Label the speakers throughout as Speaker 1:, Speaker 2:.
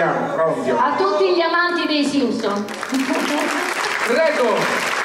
Speaker 1: Siamo pronti.
Speaker 2: A tutti gli amanti dei Simpson.
Speaker 1: Prego.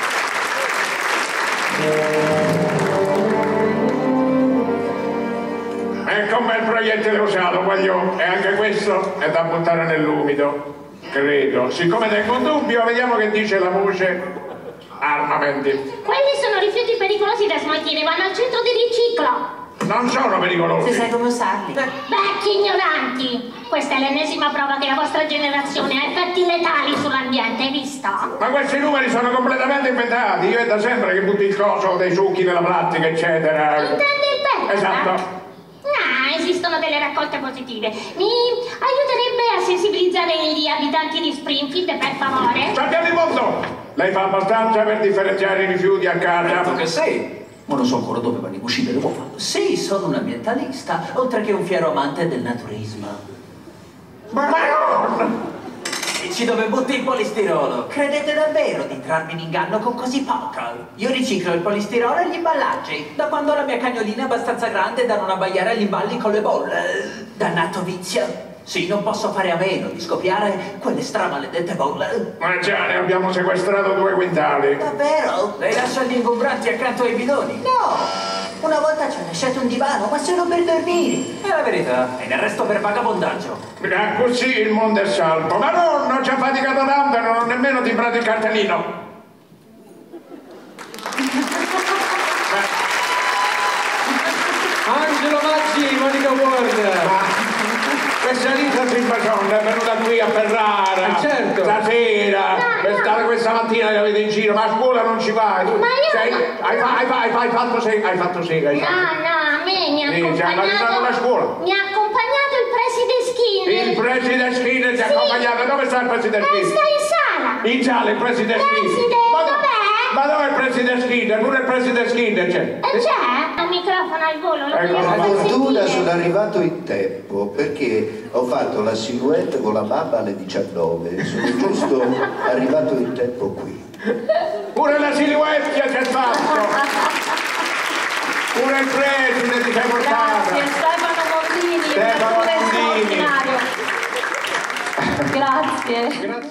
Speaker 1: Ecco un bel proiettile usato, voglio. E anche questo è da buttare nell'umido, credo. Siccome tengo un dubbio, vediamo che dice la voce. Armamenti.
Speaker 3: Quelli sono rifiuti pericolosi da smaltire, vanno al centro di riciclo.
Speaker 1: Non sono pericolosi.
Speaker 4: Se sai come usarli.
Speaker 3: Vecchi ignoranti! Questa è l'ennesima prova che la vostra generazione ha effetti letali sull'ambiente, hai visto?
Speaker 1: Ma questi numeri sono completamente inventati. Io è da sempre che butti il coso dei succhi nella plastica, eccetera.
Speaker 3: Intendi il PET?
Speaker 1: Esatto.
Speaker 3: No, esistono delle raccolte positive. Mi aiuterebbe a sensibilizzare gli abitanti di Springfield, per favore?
Speaker 1: Sappiamo il mondo! Lei fa abbastanza per differenziare i rifiuti a casa?
Speaker 5: Certo che sì. Ma non so ancora dove vanno cucite le uova. Sì, sono un ambientalista, oltre che un fiero amante del naturismo.
Speaker 1: Ma no!
Speaker 5: Dici dove butti il polistirolo? Credete davvero di trarmi in inganno con così poco? Io riciclo il polistirolo e gli imballaggi, da quando la mia cagnolina è abbastanza grande da non abbaiare agli imballi con le bolle. Dannato vizio. Sì, non posso fare a meno di scoppiare quelle stramaledette bolle.
Speaker 1: Ma già, ne abbiamo sequestrato 2 quintali.
Speaker 5: Davvero? Lei lascia gli ingombranti accanto ai bidoni?
Speaker 4: No! Una volta ci ho lasciato un divano, ma solo per dormire.
Speaker 5: È la verità, e ne arresto per vagabondaggio.
Speaker 1: Così il mondo è salvo. Ma no, non ci ha faticato tanto e non ho nemmeno timbrato il cartellino.
Speaker 6: Angelo Mazzi, Monica Ward.
Speaker 1: Questa Lisa Silvason è venuta qui a Ferrara.
Speaker 6: Certo.
Speaker 1: Stasera. È stata questa mattina che avete in giro, ma a scuola non ci vai.
Speaker 3: Ma io
Speaker 1: hai fatto sega.
Speaker 3: No, a me mi ha
Speaker 1: Sì, accompagnato
Speaker 3: la
Speaker 1: scuola.
Speaker 3: Mi ha accompagnato il preside Skinner.
Speaker 1: Il preside Skinner ti ha accompagnato. Dove sta il preside Skinner?
Speaker 3: Sta in sala.
Speaker 1: In sala il preside Skinner.
Speaker 3: Dov'è?
Speaker 1: Ma dove è il preside Skinner? Pure il preside Skinner c'è.
Speaker 3: C'è un microfono al volo, lo
Speaker 1: Ecco,
Speaker 3: vogliamo
Speaker 7: Per
Speaker 3: far
Speaker 7: fortuna
Speaker 3: sentire?
Speaker 7: sono arrivato in tempo perché ho fatto la silhouette con la mamma alle 19, sono giusto arrivato in tempo qui.
Speaker 1: Pure la silhouette c'è fatto. Pure il preside ti sei portato.
Speaker 2: Grazie, Stefano Mondini,
Speaker 1: Stefano
Speaker 2: il
Speaker 1: Mondini.
Speaker 2: straordinario. Grazie.